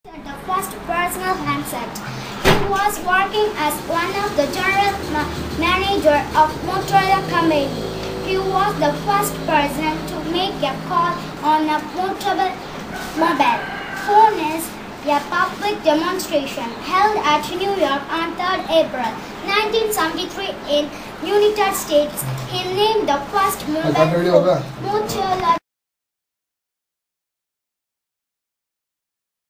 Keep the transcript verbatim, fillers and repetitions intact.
The first personal handset. He was working as one of the general ma manager of Motorola company. He was the first person to make a call on a portable mobile phone is a public demonstration held at New York on third April nineteen seventy-three in United States. He named the first mobile phone Motorola